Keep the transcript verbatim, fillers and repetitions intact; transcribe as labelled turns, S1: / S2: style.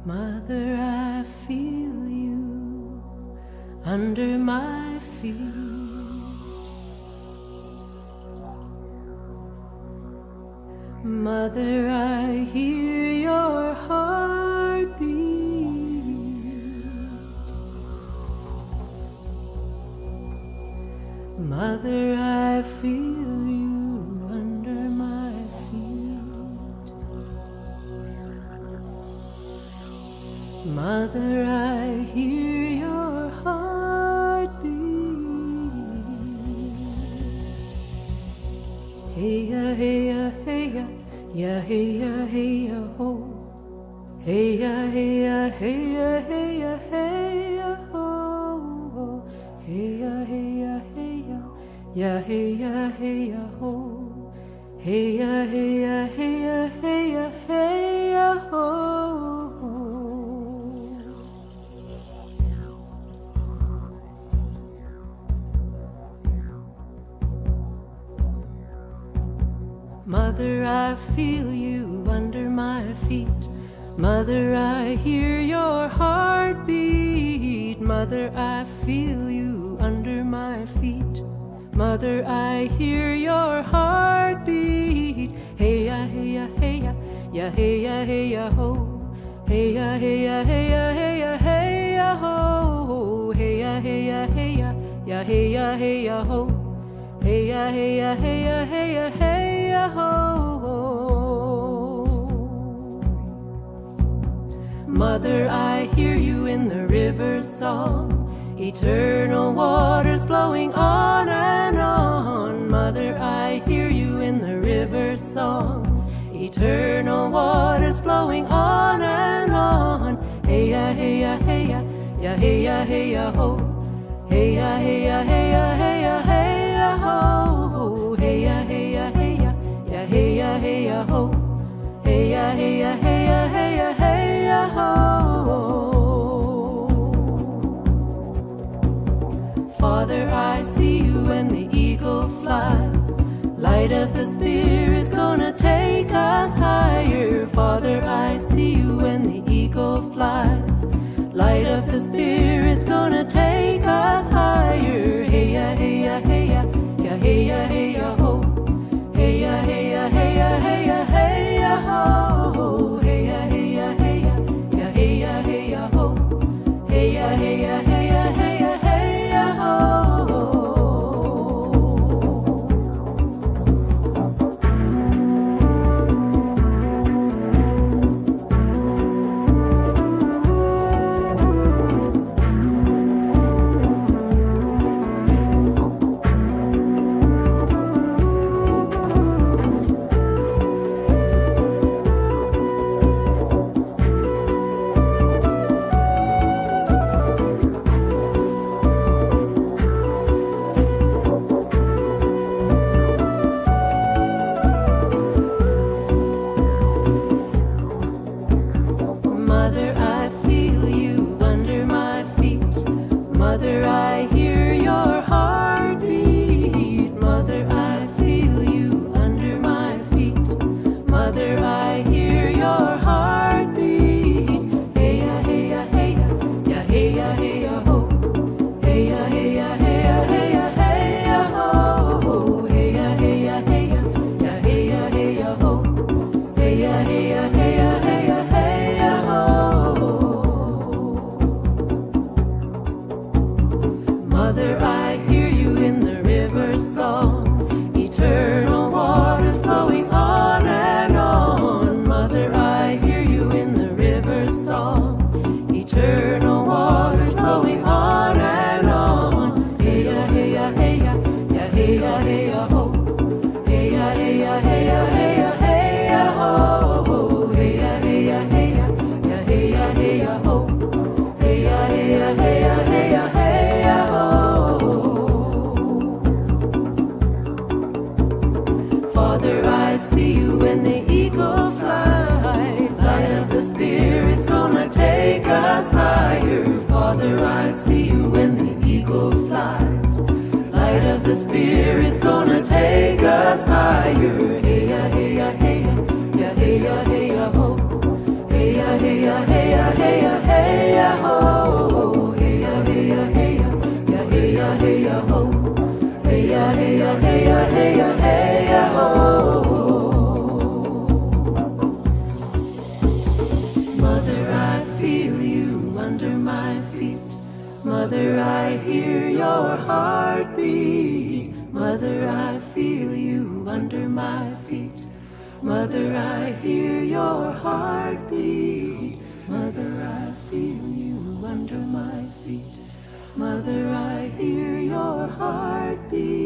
S1: Mother, I feel you under my feet. Mother, I hear your heartbeat. Mother, I feel you under my feet. Mother, I hear your heartbeat. Hey ya, hey ya, hey ya, ya hey ya, hey ya ho. Hey ya, hey ya, hey ya, hey ya, hey ya ho. Hey ya, hey ya, hey ya, ya hey ya, hey ya ho. Hey ya, hey ya, hey ya, hey ya, hey ya ho. Mother, I feel you under my feet. Mother, I hear your heartbeat. Mother, I feel you under my feet. Mother, I hear your heartbeat. Hey ya, hey ya, hey ya, ya hey ya, hey ya ho. Hey ya, hey ya, hey ya, hey ya, hey ya ho. Hey ya, hey ya, hey ya, ya hey ya, hey ya ho. Hey ya, hey ya, hey ya, hey ya, hey ya ho. Mother, I hear you in the river's song, eternal waters flowing on and on. Mother, I hear you in the river's song, eternal waters flowing on and on. Hey ya, hey ya, hey ya, ya hey ya, hey ya ho. Hey ya, hey ya, hey ya, hey ya, hey ya ho. Hey ya, hey ya, hey ya, ya hey ya, hey ya ho. Hey ya, hey ya, hey ya, hey ya, hey ya ho. Father, I see you when the eagle flies. Light of the Spirit's gonna take us higher. Father, I see you when the eagle flies. Light of the Spirit's gonna take us higher. Hey ya, hey ya, hey ya, ya hey ya, hey ya ho. Hey ya, hey ya, hey ya, hey ya, hey ya ho. Hey ya, hey ya, hey ya, ya hey ya, hey ya ho. Hey ya, hey ya, hey ya, hey ya, hey ya ho. Mother, I feel you under my feet. Mother, I hear your heartbeat. Mother, I feel you under my feet. Mother, I hear your heartbeat. Hey ya, hey ya, hey ya, ya hey ya, hey ya ho. Hey ya, hey ya, hey ya, hey ya, hey ya ho. Hey ya, hey ya, hey ya, ya hey ya, hey ya ho. Hey ya, hey ya, hey ya, hey ya, hey ya ho. Mother, I hear you in the river's song, eternal waters flowing on and on. Mother, I hear you in the river's song, eternal waters flowing on and on. Hey ya, hey ya, hey ya, ya hey ya, hey ya ho. Hey ya, hey ya, hey ya, hey ya, hey ya ho. Hey ya, hey ya, hey ya, ya hey ya, hey ya ho. Hey ya, hey ya, hey ya, hey ya, hey ya ho. Father, I see you when the eagle flies. Light of the Spirit's gonna take us higher. Father, I see you when the eagle flies. Light of the Spirit's gonna take us higher. Hey ya, hey ya, hey ya, ya hey ya, hey ya ho. Hey ya, hey ya, hey ya, hey, hey, oh. Mother, I feel you under my feet. Mother, I hear your heartbeat. Mother, I feel you under my feet. Mother, I hear your heartbeat. Mother, I feel you under my feet. Mother, I hear your heartbeat.